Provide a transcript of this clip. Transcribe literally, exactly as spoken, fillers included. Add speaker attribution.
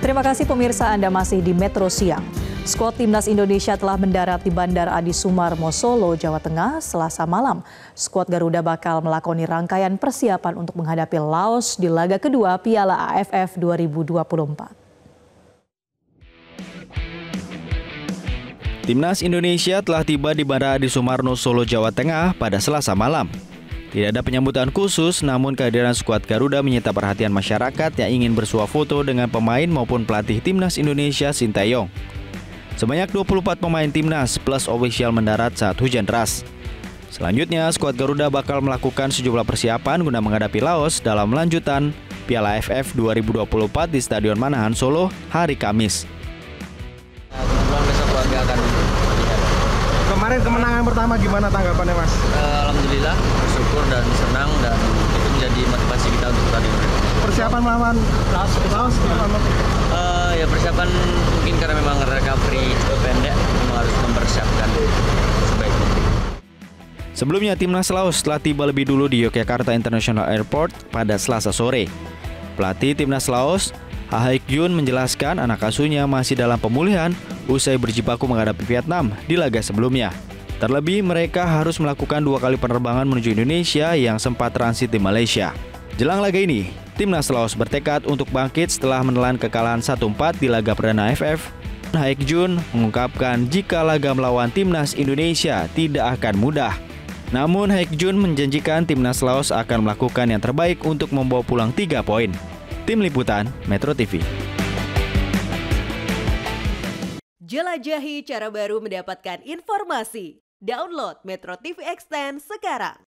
Speaker 1: Terima kasih pemirsa, Anda masih di Metro Siang. Skuad Timnas Indonesia telah mendarat di Bandara Adi Sumarmo, Solo, Jawa Tengah, Selasa malam. Skuad Garuda bakal melakoni rangkaian persiapan untuk menghadapi Laos di laga kedua Piala A F F dua ribu dua puluh empat.
Speaker 2: Timnas Indonesia telah tiba di Bandara Adi Sumarmo, Solo, Jawa Tengah pada Selasa malam. Tidak ada penyambutan khusus, namun kehadiran skuad Garuda menyita perhatian masyarakat yang ingin bersuah foto dengan pemain maupun pelatih Timnas Indonesia Sintayong. Sebanyak dua puluh empat pemain Timnas plus ofisial mendarat saat hujan deras. Selanjutnya, skuad Garuda bakal melakukan sejumlah persiapan guna menghadapi Laos dalam lanjutan Piala A F F dua ribu dua puluh empat di Stadion Manahan, Solo, hari Kamis.
Speaker 3: Kemarin kemenangan pertama gimana tanggapannya, Mas?
Speaker 4: Uh, Alhamdulillah, bersyukur dan senang, dan itu menjadi motivasi kita untuk tadi.
Speaker 3: Persiapan melawan Laos, Laos
Speaker 4: uh, ya persiapan mungkin karena memang recovery cukup pendek, memang harus mempersiapkan sebaik mungkin.
Speaker 2: Sebelumnya, Timnas Laos telah tiba lebih dulu di Yogyakarta International Airport pada Selasa sore. Pelatih Timnas Laos, Ha Haik Jun, menjelaskan anak asuhnya masih dalam pemulihan usai berjibaku menghadapi Vietnam di laga sebelumnya. Terlebih, mereka harus melakukan dua kali penerbangan menuju Indonesia yang sempat transit di Malaysia. Jelang laga ini, Timnas Laos bertekad untuk bangkit setelah menelan kekalahan satu empat di laga perdana A F F. Ha Haik Jun mengungkapkan jika laga melawan Timnas Indonesia tidak akan mudah. Namun, Ha Haik Jun menjanjikan Timnas Laos akan melakukan yang terbaik untuk membawa pulang tiga poin. Tim Liputan Metro T V.
Speaker 5: Jelajahi cara baru mendapatkan informasi. Download Metro T V Extend sekarang.